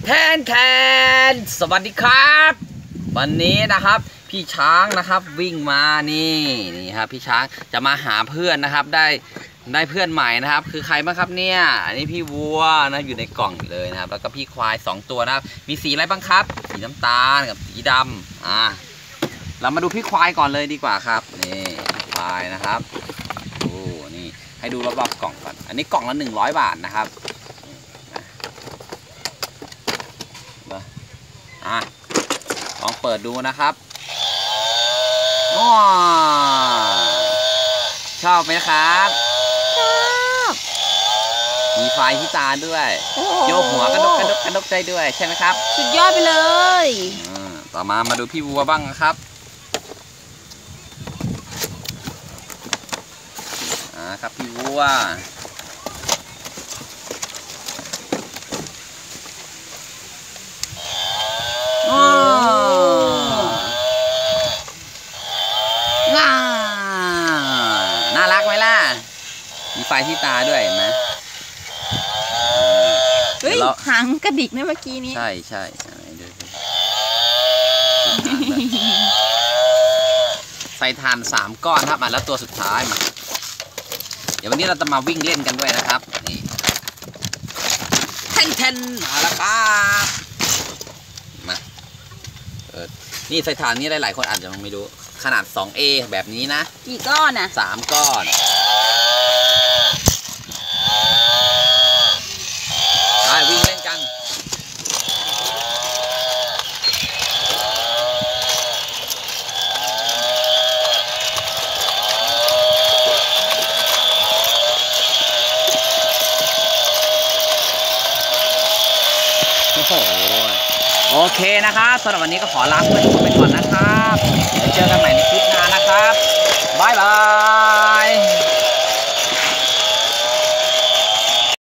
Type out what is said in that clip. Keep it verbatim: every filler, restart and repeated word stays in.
แทนแทนสวัสดีครับวันนี้นะครับพี่ช้างนะครับวิ่งมานี่นี่ครับพี่ช้างจะมาหาเพื่อนนะครับได้ได้เพื่อนใหม่นะครับคือใครบ้างครับเนี่ยอันนี้พี่วัวนะอยู่ในกล่องเลยนะครับแล้วก็พี่ควายสองตัวนะครับมีสีอะไรบ้างครับสีน้ำตาลกับสีดำอ่าเรามาดูพี่ควายก่อนเลยดีกว่าครับนี่ควายนะครับโอ้นี่ให้ดูรอบๆกล่องก่อนอันนี้กล่องละหนึ่งร้อยบาทนะครับอ่ะลองเปิดดูนะครับว้าชอบไหมครับชอบมีไฟที่ตาด้วยโยกหัวกระดกกระดกกระดกใจด้วยใช่ไหมครับสุดยอดไปเลยต่อมามาดูพี่วัวบ้างนะครับอ่าครับพี่วัวน่ารักไหมล่ะมีไฟที่ตาด้วยเห็นไหมเฮ้ยหางกระดิกนะเมื่อกี้นี้ใช่ใช่ใส่ถ่านสามก้อนครับมาแล้วตัวสุดท้ายมาเดี๋ยววันนี้เราจะมาวิ่งเล่นกันด้วยนะครับนี่แทนแทนมาแล้วครับมาเออนี่ใส่ถ่านนี้หลายๆคนอาจจะไม่รู้ขนาด สองเอ แบบนี้นะกี่ก้อนอ่ะสามก้อนไปวิ่งเล่นกันโอ้โหโอเคนะครับสำหรับวันนี้ก็ขอลาเพื่อนๆไปก่อนนะครับ